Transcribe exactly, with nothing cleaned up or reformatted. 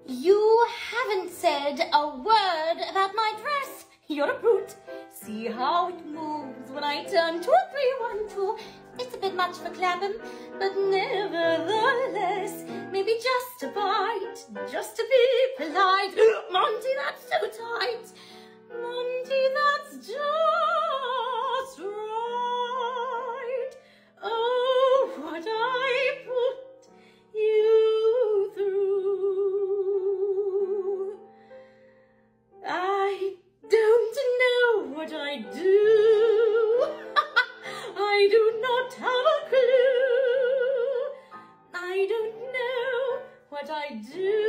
You haven't said a word about my dress. You're a brute. See how it moves when I turn two, three, one, two. It's a bit much for Clapham, but nevertheless, maybe just a bite, just to be polite. Monty, that's so tight. Monty, that's just right. Oh, what I put you through. I don't know what I do. I do not have a clue. I don't know what I do.